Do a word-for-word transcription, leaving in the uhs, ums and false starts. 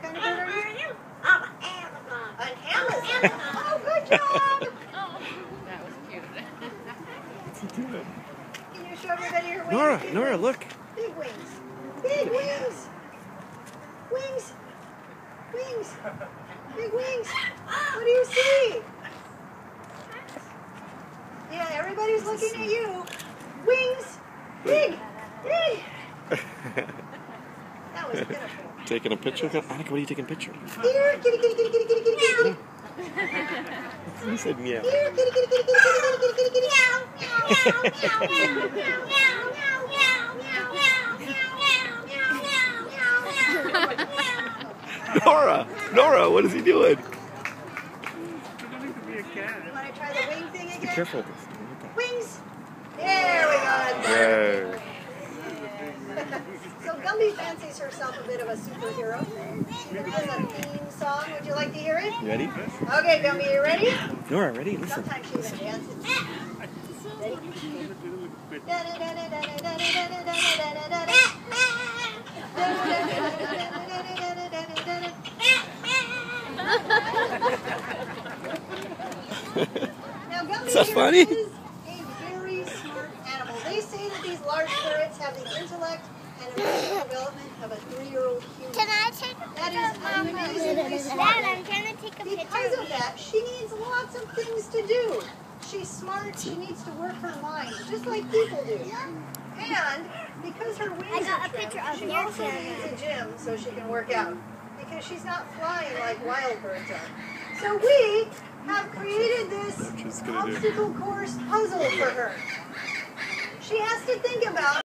kind of bird are you? I'm an Amazon. An Amazon? Oh, good job. Oh, that was cute. What's he doing? Can you show everybody your wings? Nora, Big Nora, wings. look. Big wings. Big wings. Wings. Wings. Big wings. What do you see? Yeah, everybody's looking at you. Wings. Big. Big. That was pitiful. Taking a picture? Annika, what are you taking a picture of? Here, kitty, kitty, kitty, kitty, kitty, kitty, kitty. He said meow. Here, kitty, kitty, kitty, kitty, kitty, kitty, kitty, kitty. Meow, meow, meow, meow, meow, meow, meow, meow, meow, meow, meow, meow. Nora! Nora, what is he doing? You want to try the wing thing again? Be careful. Wings. There we go. There. So Gumby fancies herself a bit of a superhero. She has a theme song. Would you like to hear it? You ready? Okay, Gumby, you ready? Nora, ready? Listen. Sometimes she even dances. Ready? Now, Gumby Is that here funny? is a very smart animal. They say that these large parrots have the intellect and emotional development of a three-year-old human. Can I take a That picture is of Mama? amazingly smart. Dad, I'm trying to take a picture Because of of that, she needs lots of things to do. She's smart, she needs to work her mind, just like people do. And because her wings I got are a picture trimmed, of she your also camera. needs a gym so she can work out. Because she's not flying like wild birds are. So we have created this She's gonna do. obstacle course puzzle for her. She has to think about